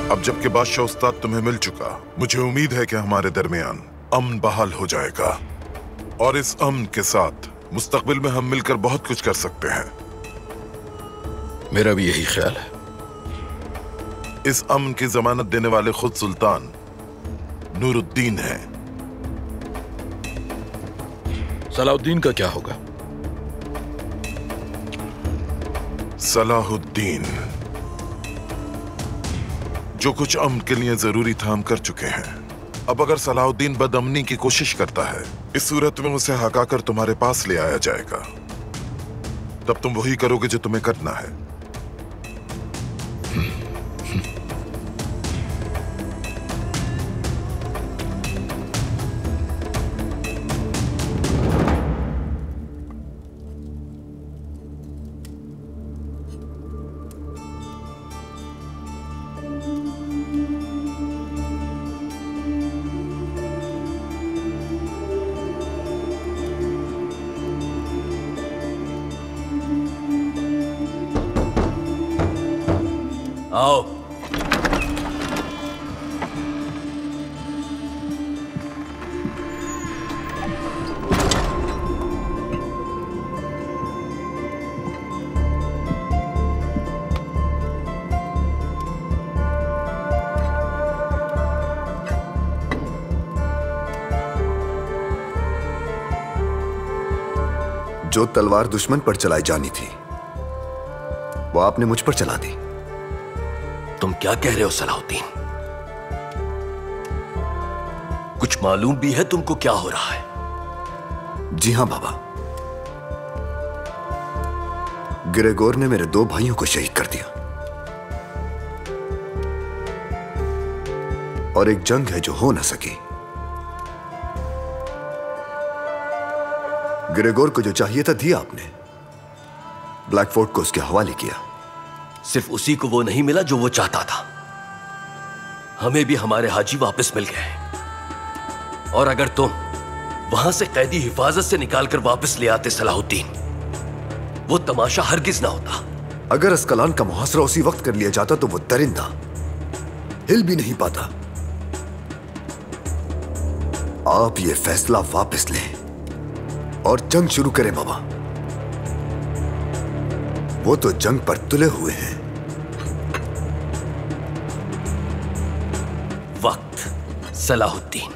अब जबकि बादशाह उस्ताद तुम्हें मिल चुका, मुझे उम्मीद है कि हमारे दरमियान अमन बहाल हो जाएगा और इस अमन के साथ मुस्तकबिल में हम मिलकर बहुत कुछ कर सकते हैं। मेरा भी यही ख्याल है। इस अमन की जमानत देने वाले खुद सुल्तान नूरुद्दीन हैं। सलाहुद्दीन का क्या होगा? सलाहुद्दीन जो कुछ अमन के लिए जरूरी था हम कर चुके हैं। अब अगर सलाहुद्दीन बदअमनी की कोशिश करता है, इस सूरत में उसे हकाकर तुम्हारे पास ले आया जाएगा। तब तुम वही करोगे जो तुम्हें करना है। आओ। जो तलवार दुश्मन पर चलाई जानी थी वो आपने मुझ पर चला दी। तुम क्या कह रहे हो सलाहुद्दीन? कुछ मालूम भी है तुमको क्या हो रहा है? जी हां बाबा, ग्रेगोर ने मेरे 2 भाइयों को शहीद कर दिया और एक जंग है जो हो ना सकी। ग्रेगोर को जो चाहिए था दिया आपने, ब्लैकफोर्ट को उसके हवाले किया। सिर्फ उसी को वो नहीं मिला जो वो चाहता था। हमें भी हमारे हाजी वापस मिल गए। और अगर तुम वहां से कैदी हिफाजत से निकालकर वापस ले आते सलाहुद्दीन, वो तमाशा हरगिज ना होता। अगर अस्कलान का मुहासरा उसी वक्त कर लिया जाता तो वो दरिंदा हिल भी नहीं पाता। आप ये फैसला वापस लें और जंग शुरू करें बाबा। वो तो जंग पर तुले हुए हैं। वक्त सलाहुद्दीन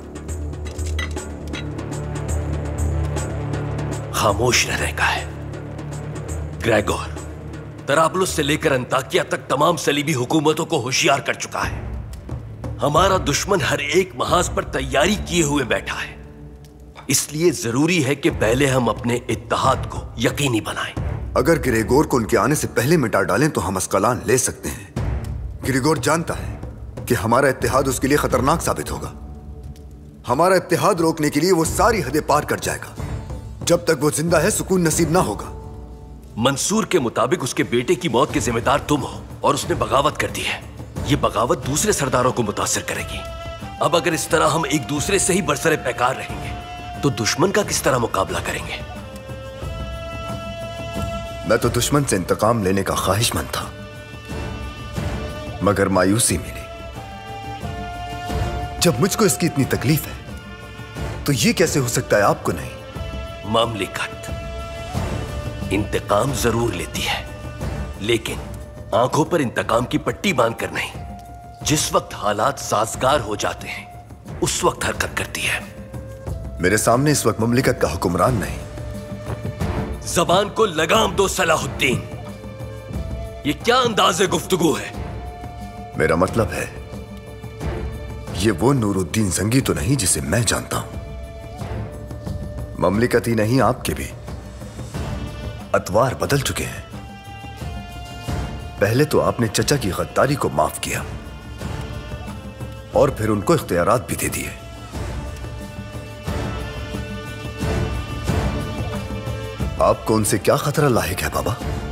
खामोश रहने का है। ग्रेगोर तराबलुस से लेकर अंताकिया तक तमाम सलीबी हुकूमतों को होशियार कर चुका है। हमारा दुश्मन हर एक महाज पर तैयारी किए हुए बैठा है। इसलिए जरूरी है कि पहले हम अपने इत्तेहाद को यकीनी बनाएं। अगर ग्रेगोर को उनके आने से पहले मिटा डालें तो हम अस्कलान ले सकते हैं। ग्रेगोर जानता है कि हमारा इत्तेहाद उसके लिए खतरनाक साबित होगा। हमारा इत्तेहाद रोकने के लिए वो सारी हदें पार कर जाएगा। जब तक वो जिंदा है सुकून नसीब ना होगा। मंसूर के मुताबिक उसके बेटे की मौत के जिम्मेदार तुम हो और उसने बगावत कर दी है। ये बगावत दूसरे सरदारों को मुतासिर करेगी। अब अगर इस तरह हम एक दूसरे से ही बरसरे पैकार रहेंगे तो दुश्मन का किस तरह मुकाबला करेंगे? मैं तो दुश्मन से इंतकाम लेने का ख्वाहिशमंद था, मगर मायूसी मिली। जब मुझको इसकी इतनी तकलीफ है तो ये कैसे हो सकता है आपको नहीं? मामलिकत इंतकाम जरूर लेती है, लेकिन आंखों पर इंतकाम की पट्टी बांधकर नहीं। जिस वक्त हालात साजगार हो जाते हैं उस वक्त हरकत करती है। मेरे सामने इस वक्त मुमलिकत का हुक्मरान नहीं। जबान को लगाम दो सलाहुद्दीन। ये क्या अंदाज़े गुफ्तगू है? मेरा मतलब है ये वो नूरुद्दीन जंगी तो नहीं जिसे मैं जानता हूं। ममलिकत ही नहीं, आपके भी अतवार बदल चुके हैं। पहले तो आपने चचा की गद्दारी को माफ किया और फिर उनको इख्तियारात भी दे दिए। आपको उनसे क्या खतरा लाहिक है बाबा?